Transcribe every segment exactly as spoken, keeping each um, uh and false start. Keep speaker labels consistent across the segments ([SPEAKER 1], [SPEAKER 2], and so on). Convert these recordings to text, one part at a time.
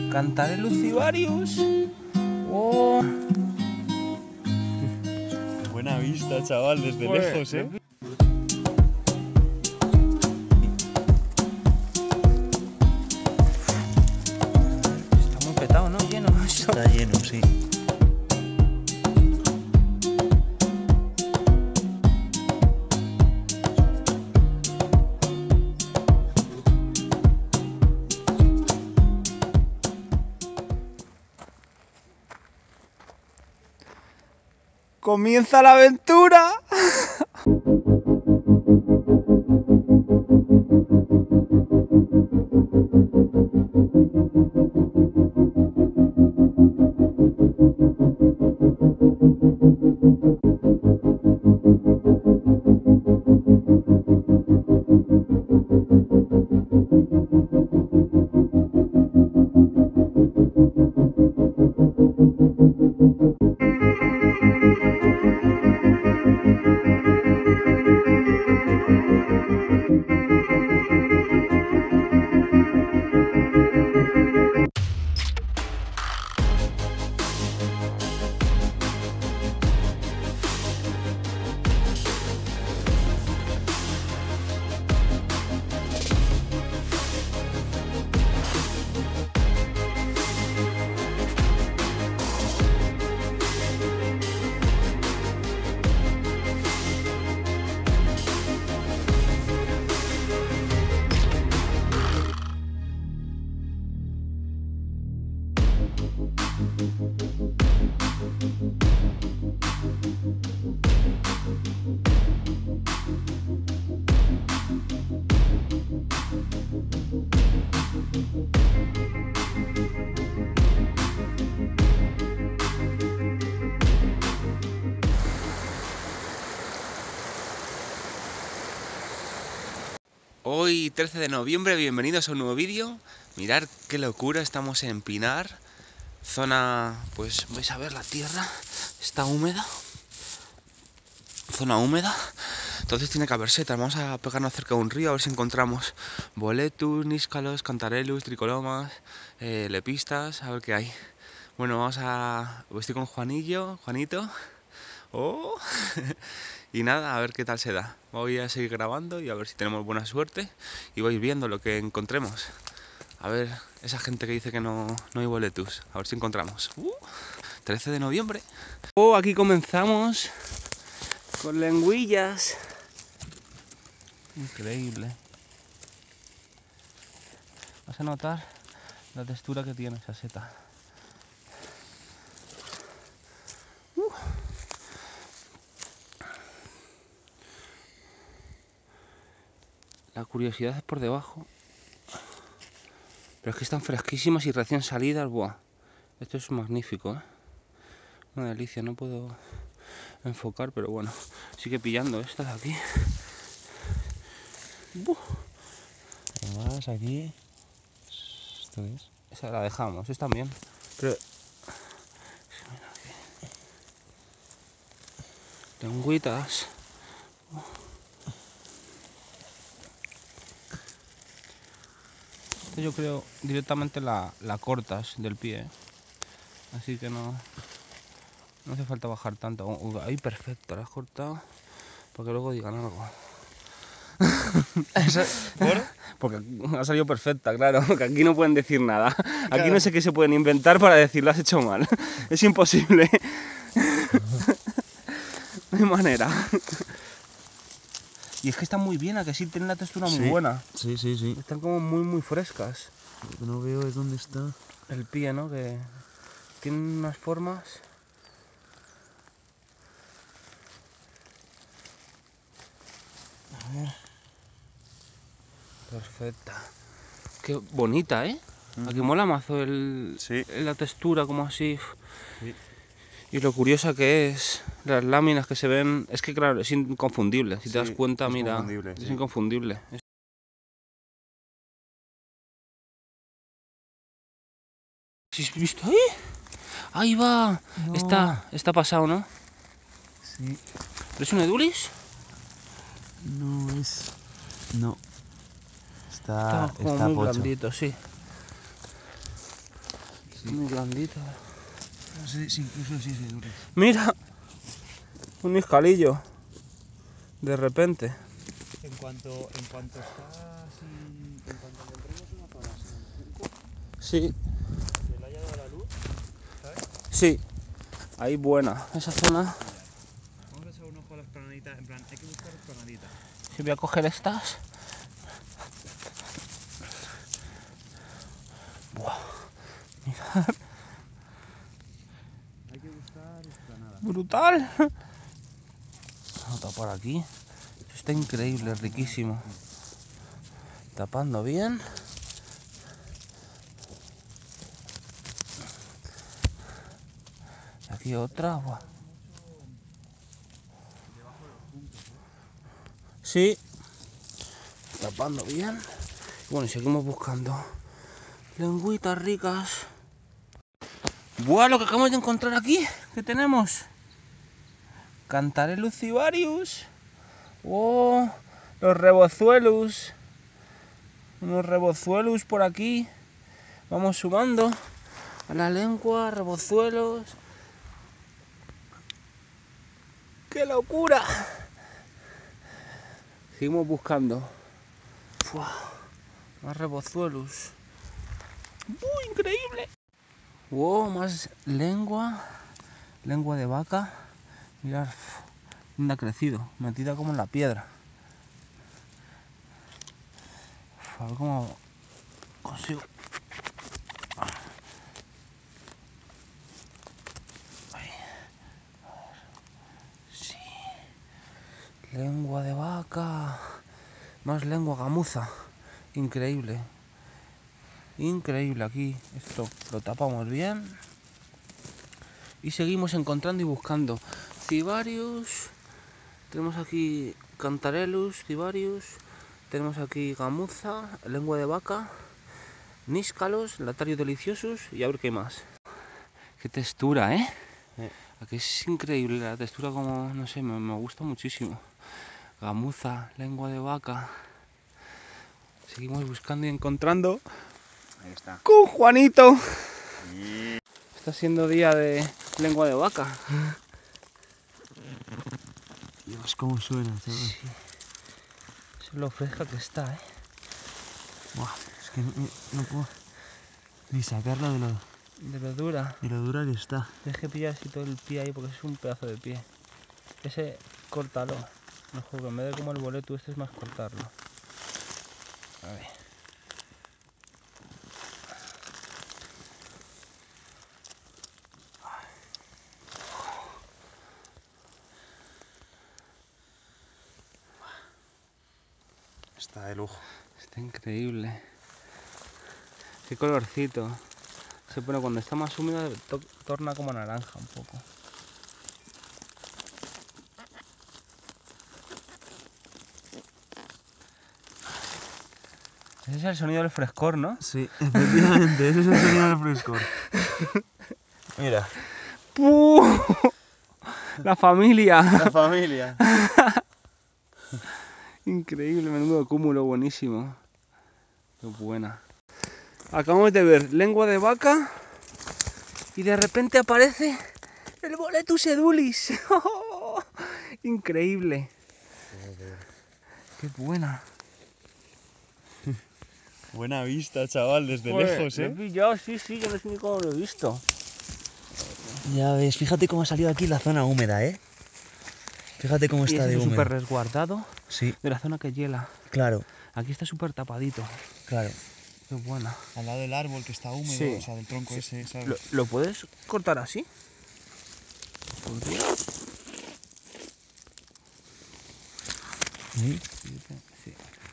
[SPEAKER 1] Cantarellus cibarius. Oh.
[SPEAKER 2] Buena vista, chaval, desde
[SPEAKER 1] Pues,
[SPEAKER 2] lejos, ¿eh?
[SPEAKER 1] Está muy petado, ¿no? Lleno esto.
[SPEAKER 2] Está lleno, sí.
[SPEAKER 1] ¡Comienza la aventura! Hoy, trece de noviembre, bienvenidos a un nuevo vídeo. Mirad qué locura, estamos en Pinar, zona, pues vais a ver la tierra, está húmeda, zona húmeda, entonces tiene que haber setas. Vamos a pegarnos cerca de un río a ver si encontramos boletus, níscalos, cantarellus, tricolomas, eh, lepistas, a ver qué hay. Bueno, vamos a... estoy con Juanillo, Juanito. Oh. Y nada, a ver qué tal se da. Voy a seguir grabando y a ver si tenemos buena suerte y vais viendo lo que encontremos. A ver, esa gente que dice que no, no hay boletus, a ver si encontramos. uh, trece de noviembre. Oh, aquí comenzamos con lengüillas. Increíble. Vas a notar la textura que tiene esa seta. uh. La curiosidad es por debajo. Pero es que están fresquísimas y recién salidas. Buah, esto es magnífico, ¿eh? Una delicia, no puedo enfocar, pero bueno, sigue pillando estas de aquí. Buh.
[SPEAKER 2] Además, aquí... ¿Esto es?
[SPEAKER 1] Esa la dejamos, esta también. Pero... lengüitas. Esto yo creo directamente la, la cortas del pie, ¿eh? Así que no, no hace falta bajar tanto. Oh, ahí perfecto, la has cortado para que luego digan algo.
[SPEAKER 2] ¿Por?
[SPEAKER 1] Porque ha salido perfecta, claro, que aquí no pueden decir nada. Aquí
[SPEAKER 2] Claro.
[SPEAKER 1] no sé qué se pueden inventar para decir lo has hecho mal. Es imposible. No hay manera. Y es que están muy bien, a que sí tienen la textura muy
[SPEAKER 2] Sí.
[SPEAKER 1] buena.
[SPEAKER 2] Sí, sí, sí.
[SPEAKER 1] Están como muy muy frescas.
[SPEAKER 2] Lo que no veo es dónde está.
[SPEAKER 1] El pie, ¿no? Que tienen unas formas.
[SPEAKER 2] A ver.
[SPEAKER 1] Perfecta. Qué bonita, ¿eh? Aquí mola mazo el,
[SPEAKER 2] Sí.
[SPEAKER 1] la textura, como así.
[SPEAKER 2] Sí.
[SPEAKER 1] Y lo curiosa que es, las láminas que se ven, es que claro, es inconfundible. Si te
[SPEAKER 2] Sí,
[SPEAKER 1] das cuenta,
[SPEAKER 2] es
[SPEAKER 1] mira,
[SPEAKER 2] confundible,
[SPEAKER 1] es
[SPEAKER 2] sí.
[SPEAKER 1] inconfundible. ¿Has visto ahí? Ahí va.
[SPEAKER 2] No.
[SPEAKER 1] Está, está pasado, ¿no?
[SPEAKER 2] Sí.
[SPEAKER 1] ¿Pero es un edulis?
[SPEAKER 2] No es... No.
[SPEAKER 1] Está
[SPEAKER 2] Está,
[SPEAKER 1] como
[SPEAKER 2] está
[SPEAKER 1] muy
[SPEAKER 2] pocho.
[SPEAKER 1] blandito, sí. Sí. Muy blandito.
[SPEAKER 2] No sé si incluso sí se dure.
[SPEAKER 1] Mira, un iscalillo. De repente.
[SPEAKER 2] En cuanto, en cuanto está sin, en cuanto encontremos una zona sin junco,
[SPEAKER 1] Sí.
[SPEAKER 2] que le haya dado la luz, ¿sabes?
[SPEAKER 1] Sí. Ahí buena. Esa zona.
[SPEAKER 2] Vamos a echar un ojo a las planaditas, en plan, hay que buscar planaditas.
[SPEAKER 1] Si voy a coger estas. Buah. Mirad.
[SPEAKER 2] Hay que buscar esplanada.
[SPEAKER 1] Brutal. Vamos a tapar aquí. Esto está increíble, riquísimo. Tapando bien. Y aquí otra. Buah. Sí. Tapando bien. Bueno, y seguimos buscando lengüitas ricas. Buah, lo que acabamos de encontrar aquí. ¿Qué tenemos? Cantarellus cibarius. Oh, los rebozuelos. Unos rebozuelos por aquí. Vamos sumando a la lengua, rebozuelos. ¡Qué locura! Seguimos buscando. Fua, más rebozuelos. ¡Uy, increíble! Wow, más lengua. Lengua de vaca. Mirad, ¿dónde ha crecido? Metida como en la piedra. A ver cómo consigo. Ahí. Sí. Lengua de vaca. Más lengua gamuza. Increíble. Increíble aquí. Esto lo tapamos bien. Y seguimos encontrando y buscando. Cibarius. Tenemos aquí Cantarellus, Cibarius. Tenemos aquí gamuza, lengua de vaca, níscalos, Latarius deliciosus y a ver qué más. Qué textura, ¿eh?
[SPEAKER 2] Eh.
[SPEAKER 1] Aquí es increíble la textura, como, no sé, me, me gusta muchísimo. Gamuza, lengua de vaca. Seguimos buscando y encontrando.
[SPEAKER 2] Ahí está.
[SPEAKER 1] ¡Con Juanito!
[SPEAKER 2] Y...
[SPEAKER 1] Está siendo día de lengua de vaca.
[SPEAKER 2] Dios, cómo suena, chaval.
[SPEAKER 1] Sí. Eso es lo fresca que está, ¿eh?
[SPEAKER 2] Buah, es que no, no puedo ni sacarla de lo,
[SPEAKER 1] De lo dura.
[SPEAKER 2] de lo dura que está.
[SPEAKER 1] Tienes que pillar así todo el pie ahí porque es un pedazo de pie. Ese, córtalo. Mejor que en vez de como el boleto, este es más cortarlo. A ver.
[SPEAKER 2] Está de lujo.
[SPEAKER 1] Está increíble. Qué colorcito. Se pone cuando está más húmedo, to torna como naranja un poco. Ese es el sonido del frescor, ¿no?
[SPEAKER 2] Sí, efectivamente, ese es el sonido del frescor. Mira.
[SPEAKER 1] ¡Puh! La familia.
[SPEAKER 2] La familia.
[SPEAKER 1] Increíble, menudo cúmulo, buenísimo. Qué buena. Acabamos de ver lengua de vaca y de repente aparece el Boletus edulis. Increíble. Qué buena.
[SPEAKER 2] Buena vista, chaval, desde
[SPEAKER 1] Pues,
[SPEAKER 2] lejos,
[SPEAKER 1] lo he
[SPEAKER 2] ¿eh?
[SPEAKER 1] pillado, sí, sí, yo no sé ni cómo lo he visto.
[SPEAKER 2] Ya ves, fíjate cómo ha salido aquí la zona húmeda, ¿eh? Fíjate cómo
[SPEAKER 1] Y
[SPEAKER 2] está
[SPEAKER 1] ese
[SPEAKER 2] de
[SPEAKER 1] es
[SPEAKER 2] húmedo.
[SPEAKER 1] súper resguardado
[SPEAKER 2] Sí,
[SPEAKER 1] de la zona que hiela.
[SPEAKER 2] claro,
[SPEAKER 1] Aquí está súper tapadito.
[SPEAKER 2] claro.
[SPEAKER 1] Qué buena.
[SPEAKER 2] Al lado del árbol que está húmedo,
[SPEAKER 1] Sí.
[SPEAKER 2] o sea, del tronco
[SPEAKER 1] Sí.
[SPEAKER 2] ese, ¿sabes?
[SPEAKER 1] ¿Lo, ¿Lo puedes cortar así? ¿Podría?
[SPEAKER 2] ¿Sí?
[SPEAKER 1] Sí.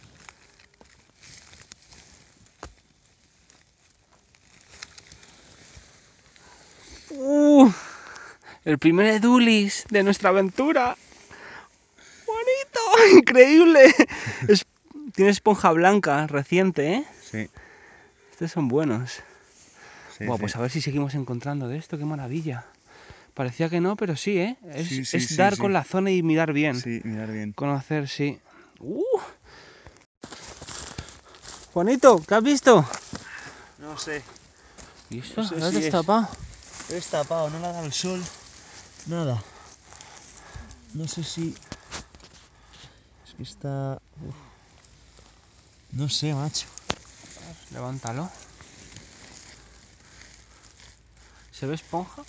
[SPEAKER 1] Uh, el primer edulis de nuestra aventura. ¡Bonito! ¡Increíble! Es, tiene esponja blanca, reciente, ¿eh?
[SPEAKER 2] Sí.
[SPEAKER 1] Estos son buenos.
[SPEAKER 2] Sí,
[SPEAKER 1] Buah,
[SPEAKER 2] sí.
[SPEAKER 1] pues a ver si seguimos encontrando de esto, qué maravilla. Parecía que no, pero sí, ¿eh? Es,
[SPEAKER 2] Sí, sí,
[SPEAKER 1] es
[SPEAKER 2] sí,
[SPEAKER 1] dar
[SPEAKER 2] sí.
[SPEAKER 1] con la zona y mirar bien.
[SPEAKER 2] Sí, mirar bien.
[SPEAKER 1] Conocer, sí. Uh. Juanito, ¿qué has visto?
[SPEAKER 2] No sé.
[SPEAKER 1] ¿Y esto?
[SPEAKER 2] No sé
[SPEAKER 1] ¿Lo has
[SPEAKER 2] si es-
[SPEAKER 1] destapado?
[SPEAKER 2] He destapado, no le ha dado el sol. Nada. No sé si... Es que está... Uf. No sé, macho.
[SPEAKER 1] Levántalo. ¿Se ve esponja?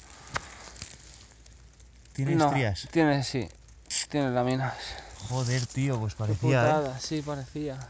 [SPEAKER 2] ¿Tiene
[SPEAKER 1] No,
[SPEAKER 2] estrías?
[SPEAKER 1] tiene, sí. Tiene láminas.
[SPEAKER 2] Joder, tío, pues
[SPEAKER 1] Qué
[SPEAKER 2] parecía, ¿eh?
[SPEAKER 1] putada, sí, parecía.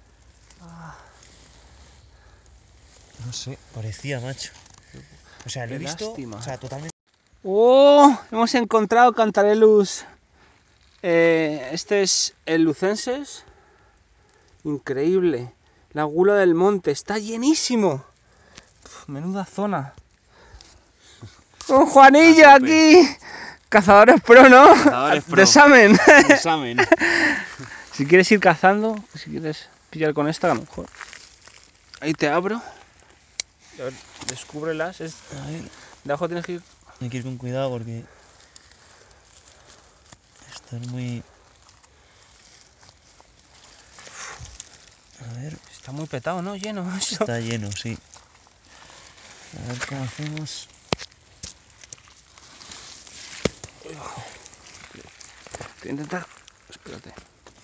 [SPEAKER 2] No sé, parecía, macho. O sea, lo he
[SPEAKER 1] Qué
[SPEAKER 2] visto...
[SPEAKER 1] lástima.
[SPEAKER 2] O sea, totalmente...
[SPEAKER 1] ¡Oh! Hemos encontrado Cantarellus. Eh, este es el lucenses. Increíble. La gula del monte. Está llenísimo. Uf, menuda zona. ¡Un Juanillo
[SPEAKER 2] A tope.
[SPEAKER 1] aquí! Cazadores pro, ¿no?
[SPEAKER 2] Cazadores pro.
[SPEAKER 1] De examen.
[SPEAKER 2] Examen.
[SPEAKER 1] Si quieres ir cazando, si quieres pillar con esta, a lo mejor. Ahí te abro. A ver, descúbrelas. Es...
[SPEAKER 2] A ver,
[SPEAKER 1] De abajo tienes que ir.
[SPEAKER 2] hay que ir con cuidado porque... Esto es muy... A ver,
[SPEAKER 1] Está muy petado, ¿no? Lleno. Eso.
[SPEAKER 2] está lleno, sí. A ver cómo hacemos...
[SPEAKER 1] Voy a intentar. Espérate.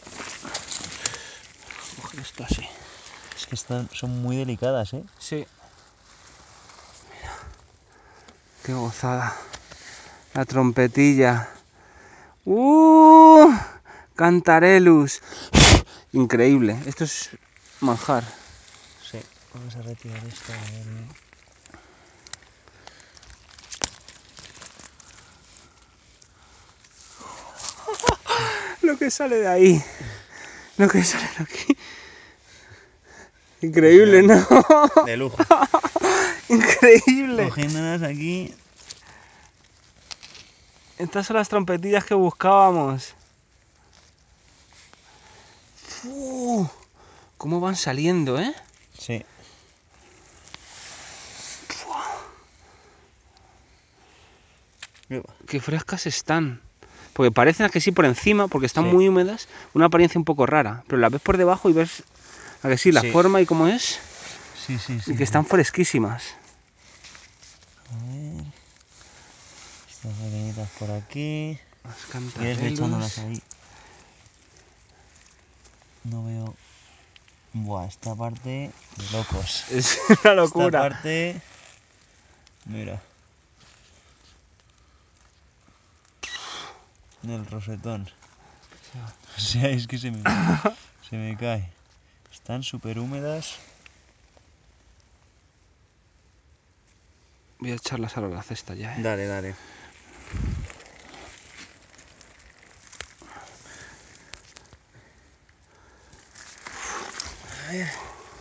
[SPEAKER 1] Coger esto así.
[SPEAKER 2] Es que están, son muy delicadas, ¿eh?
[SPEAKER 1] Sí. Mira. Qué gozada. La trompetilla. ¡Uh! Cantarellus. Increíble. Esto es manjar.
[SPEAKER 2] Sí. Vamos a retirar esto, a ver... ¿eh?
[SPEAKER 1] Lo que sale de ahí. Lo que sale de aquí. Increíble, ¿no?
[SPEAKER 2] De lujo.
[SPEAKER 1] Increíble.
[SPEAKER 2] Cogiéndolas aquí...
[SPEAKER 1] Estas son las trompetillas que buscábamos. Uh, ¿Cómo van saliendo, eh?
[SPEAKER 2] Sí.
[SPEAKER 1] Qué frescas están. Porque parecen a que sí por encima, porque están
[SPEAKER 2] Sí.
[SPEAKER 1] muy húmedas, una apariencia un poco rara. Pero las ves por debajo y ves a que sí, la
[SPEAKER 2] Sí.
[SPEAKER 1] forma y cómo es.
[SPEAKER 2] Sí, sí, sí.
[SPEAKER 1] Y que están fresquísimas.
[SPEAKER 2] A ver... Estas pequeñitas por aquí...
[SPEAKER 1] Las
[SPEAKER 2] ¿Quieres ir echándolas
[SPEAKER 1] Cantarellus.
[SPEAKER 2] ahí? No veo... Buah, esta parte... De locos.
[SPEAKER 1] Es una
[SPEAKER 2] Esta
[SPEAKER 1] locura.
[SPEAKER 2] parte... Mira. Del rosetón. O sea, es que se me, se me cae. Están súper húmedas.
[SPEAKER 1] Voy a echarlas ahora a la cesta ya, eh.
[SPEAKER 2] Dale, dale. A ver.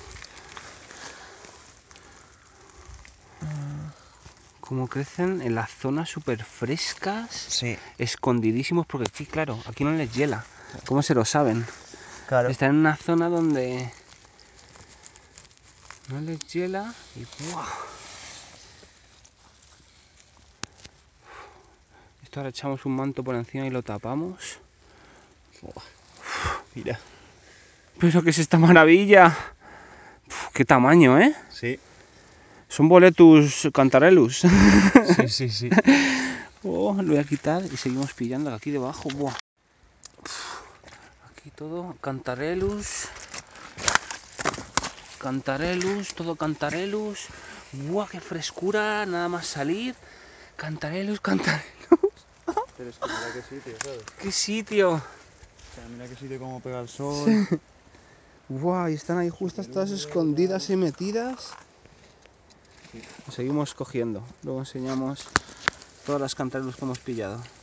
[SPEAKER 1] Como crecen en las zonas súper frescas,
[SPEAKER 2] Sí.
[SPEAKER 1] escondidísimos, porque aquí, claro, aquí no les hiela. ¿Cómo se lo saben?
[SPEAKER 2] Claro.
[SPEAKER 1] Están en una zona donde no les hiela y ¡buah! Esto ahora echamos un manto por encima y lo tapamos.
[SPEAKER 2] Mira.
[SPEAKER 1] Pero ¿qué es esta maravilla? Uf, ¡qué tamaño, eh!
[SPEAKER 2] Sí.
[SPEAKER 1] Son Boletus Cantarellus.
[SPEAKER 2] Sí, sí, sí.
[SPEAKER 1] Oh, lo voy a quitar y seguimos pillando aquí debajo. Buah. Aquí todo Cantarellus. Cantarellus, todo Cantarellus. ¡Buah, qué frescura! Nada más salir. Cantarellus, Cantarellus.
[SPEAKER 2] Pero es que mira qué sitio, ¿sabes?
[SPEAKER 1] ¡Qué sitio!
[SPEAKER 2] O sea, mira qué sitio, cómo pega el sol.
[SPEAKER 1] ¡Guau! Y están ahí justo todas escondidas y metidas. Seguimos cogiendo. Luego enseñamos todas las Cantarellus que hemos pillado.